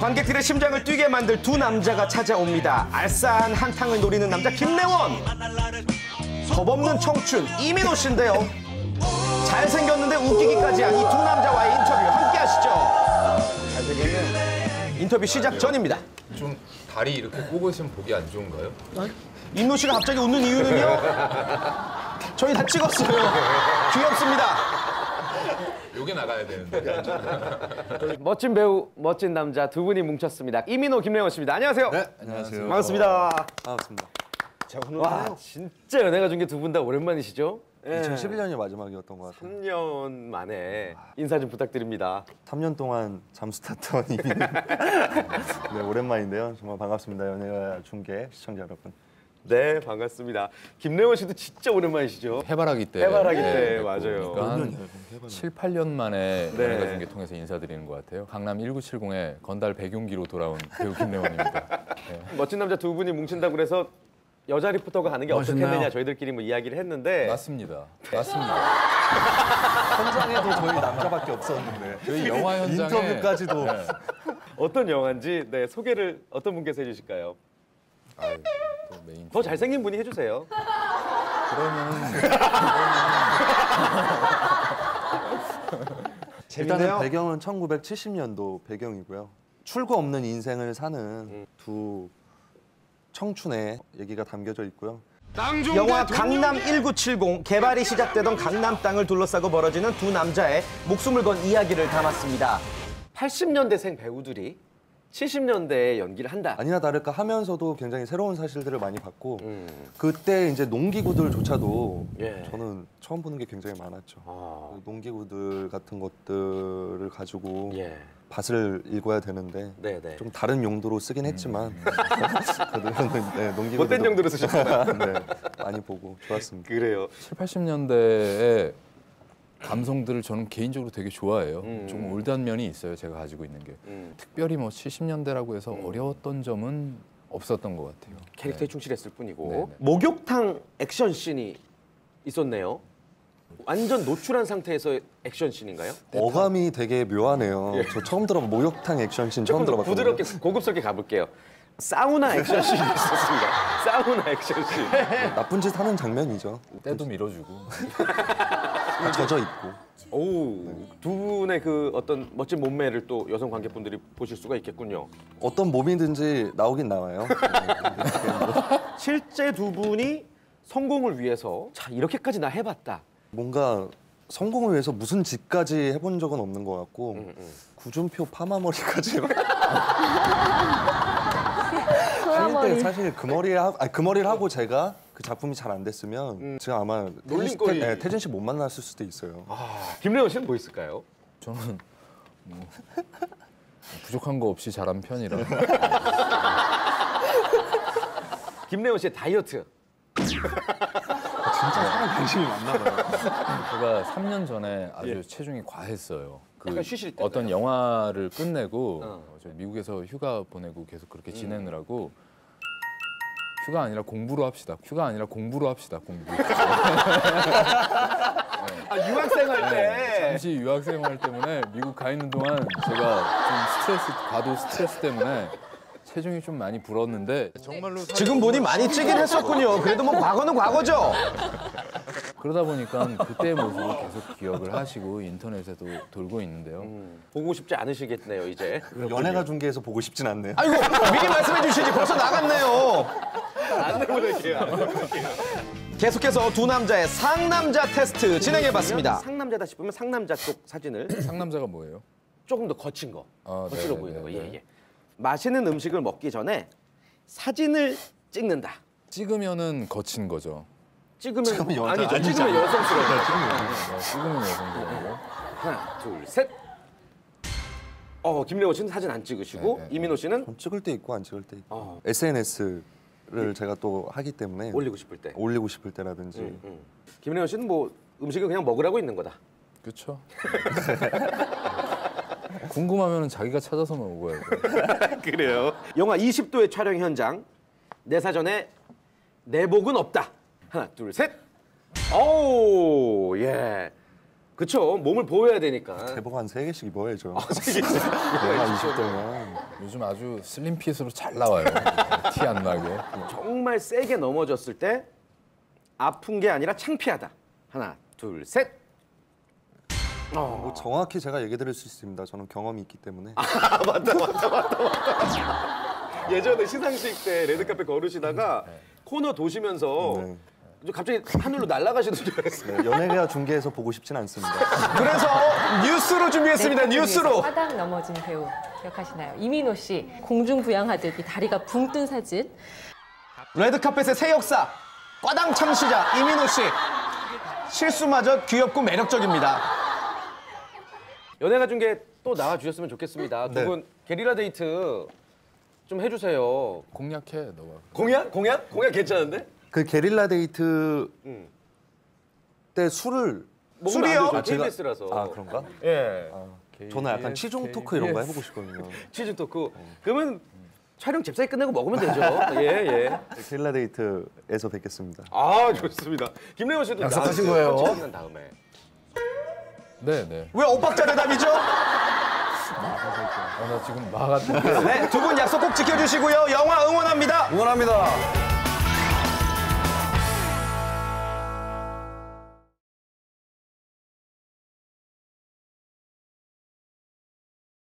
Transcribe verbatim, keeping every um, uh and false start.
관객들의 심장을 뛰게 만들 두 남자가 찾아옵니다. 알싸한 한탕을 노리는 남자 김래원, 겁없는 청춘 이민호 씨인데요. 잘생겼는데 웃기기까지 한 이 두 남자와의 인터뷰 함께 하시죠. 잘 되겠네. 인터뷰 시작 전입니다. 좀 다리 이렇게 꼬으시면 보기 안 좋은가요? 임노 씨가 갑자기 웃는 이유는요? 저희 다 찍었어요. 귀엽습니다. 요게 나가야 되는데. 멋진 배우, 멋진 남자 두 분이 뭉쳤습니다. 이민호, 김래원 씨입니다. 안녕하세요. 네, 안녕하세요. 반갑습니다. 반갑습니다. 자, 오늘 와, 진짜 연애가 준 게 두 분 다 오랜만이시죠? 예. 이천십일 년이 마지막이었던 것 같아요. 삼 년 만에 인사 좀 부탁드립니다. 삼 년 동안 잠수 탔던 이민호. 네, 오랜만인데요. 정말 반갑습니다. 연애가 중계 시청자 여러분. 네, 반갑습니다. 김래원 씨도 진짜 오랜만이시죠? 해바라기 때. 해바라기 네, 때, 뵙고. 맞아요. 그러니까 한 칠, 팔 년 만에 네. 연예가 중계 통해서 인사드리는 것 같아요. 강남 일구칠공에 건달 백용기로 돌아온 배우 김래원입니다. 네. 멋진 남자 두 분이 뭉친다고 그래서 여자 리포터가 하는 게 멋있나요? 어떻겠느냐 저희들끼리 뭐 이야기를 했는데 맞습니다. 맞습니다. 현장에도 저희 남자밖에 없었는데. 저희 영화 현장에 인터뷰까지도. 네. 어떤 영화인지 네, 소개를 어떤 분께서 해주실까요? 아유, 또 메인. 더 잘생긴 분이 해주세요. 그러면 일단은 배경은 천구백칠십 년도 배경이고요. 출구 없는 인생을 사는 두 청춘의 얘기가 담겨져 있고요. 영화 강남 일구칠공 개발이 시작되던 강남 땅을 둘러싸고 벌어지는 두 남자의 목숨을 건 이야기를 담았습니다. 팔십 년대생 배우들이 칠십 년대에 연기를 한다. 아니나 다를까 하면서도 굉장히 새로운 사실들을 많이 봤고 음. 그때 이제 농기구들조차도 예. 저는 처음 보는 게 굉장히 많았죠. 아. 그 농기구들 같은 것들을 가지고 예. 밭을 읽어야 되는데 네네. 좀 다른 용도로 쓰긴 했지만 그래도 네, 농기구 못된 용도로 쓰셨구나. 네, 많이 보고 좋았습니다. 그래요. 칠, 팔십 년대의 감성들을 저는 개인적으로 되게 좋아해요. 음. 조금 올드한 면이 있어요. 제가 가지고 있는 게. 음. 특별히 뭐 칠십 년대라고 해서 어려웠던 점은 없었던 것 같아요. 캐릭터에 충실했을 뿐이고 네네. 목욕탕 액션씬이 있었네요. 완전 노출한 상태에서 액션씬인가요? 어감이 되게 묘하네요. 저 처음 들어본 목욕탕 액션씬 처음 조금 더 들어봤거든요. 부드럽게 고급스럽게 가볼게요. 사우나 액션씬이 있었습니다. 사우나 액션씬. 나쁜 짓 하는 장면이죠. 때도 밀어주고. 젖어 있고. 오, 두 분의 그 어떤 멋진 몸매를 또 여성 관객분들이 보실 수가 있겠군요. 어떤 몸이든지 나오긴 나와요. 실제 두 분이 성공을 위해서 자 이렇게까지 나 해봤다. 뭔가 성공을 위해서 무슨 짓까지 해본 적은 없는 것 같고 음, 음. 구준표 파마머리까지 할 때 사실 그 머리에 하, 아니, 그 머리를 하고 제가 그 작품이 잘 안 됐으면 음. 제가 아마 태진 씨, 놀림거리. 태, 네, 태진 씨 못 만났을 수도 있어요. 아, 김래원 씨는 뭐 있을까요? 저는 뭐 부족한 거 없이 잘한 편이라. 김래원 씨의 다이어트. 진짜 사람 관심이 많나 봐요. 제가 삼 년 전에 아주 예. 체중이 과했어요. 그 약간 쉬실 때인가요? 어떤 영화를 끝내고 어. 어, 저 미국에서 휴가 보내고 계속 그렇게 지내느라고 휴가 아니라 공부로 합시다. 휴가 아니라 공부로 합시다. 공부. 아 유학생 할 때. 잠시 유학생활 때문에 미국 가 있는 동안 제가 좀 스트레스, 과도 스트레스 때문에 체중이 좀 많이 불었는데 정말로 지금 보니 많이 찌긴 했었군요. 그래도 뭐 과거는 과거죠. 그러다 보니까 그때의 모습을 계속 기억을 하시고 인터넷에도 돌고 있는데요. 음, 보고 싶지 않으시겠네요 이제. 연예가 중계에서 보고 싶진 않네요. 아이고 미리 말씀해 주시지 벌써 나갔네요. 안 내보낼게요. 계속해서 두 남자의 상남자 테스트 진행해봤습니다. 상남자다 싶으면 상남자 쪽 사진을 상남자가 뭐예요? 조금 더 거친 거, 아, 거칠어 네네네, 보이는 거. 네. 예, 예. 맛있는 음식을 먹기 전에 사진을 찍는다. 찍으면은 거친 거죠. 찍으면, 찍으면 여자 아니죠. 아니죠. 찍으면 여성스러워. 네, 찍으면 여성스러워. 하나, 둘, 셋. 어, 김래원 씨는 사진 안 찍으시고 네, 네. 이민호 씨는 좀 찍을 때 있고 안 찍을 때 있고. 어, 에스엔에스를 제가 또 하기 때문에 올리고 싶을 때. 올리고 싶을 때라든지 음, 음. 김래원 씨는 뭐 음식을 그냥 먹으라고 있는 거다. 그렇죠. 궁금하면 자기가 찾아서 먹어야죠. 그래요. 영화 이십 도의 촬영 현장. 내 사전에 내복은 없다. 하나, 둘, 셋. 오, 예. 그쵸. 몸을 보여야 되니까. 대복 한 세 개씩 입어야죠. 세 개씩. 내가 이십 대면 요즘 아주 슬림핏으로 잘 나와요. 티 안 나게. 정말 세게 넘어졌을 때 아픈 게 아니라 창피하다. 하나, 둘, 셋. 뭐 정확히 제가 얘기 드릴 수 있습니다. 저는 경험이 있기 때문에. 아, 맞다, 맞다, 맞다, 맞다. 예전에 시상식 때 레드카펫 걸으시다가 코너 도시면서 네. 갑자기 하늘로 날아가시는 줄 알았어요. 네, 연예계와 중계에서 보고 싶진 않습니다. 그래서 뉴스로 준비했습니다. 뉴스로. 화당 넘어진 배우 기억하시나요? 이민호 씨 공중 부양하듯 이 다리가 붕 뜬 사진. 레드카펫의 새 역사. 과당 창시자 이민호 씨. 실수마저 귀엽고 매력적입니다. 연예가 중계 또 나와주셨으면 좋겠습니다. 두 네. 분 게리라 데이트 좀 해주세요. 공략해 너가. 공약? 공약? 공약 괜찮은데? 그 게릴라 데이트 음. 때 술을 술이요? 아, 제가- 케이비에스라서. 아 그런가? 예. 저는 약간 치중 토크 이런 거 해보고 싶거든요. 치즈 토크. 그러면 촬영 잽싸게 끝내고 먹으면 되죠. 예, 예. 게릴라 데이트에서 뵙겠습니다. 아, 좋습니다. 김래원 씨도 약속하신 거예요? 끝난 다음에. 네, 네. 왜 엇박자 대답이죠? 아, 나 지금 마 같은 게. 네, 두 분 약속 꼭 지켜주시고요. 영화 응원합니다. 응원합니다.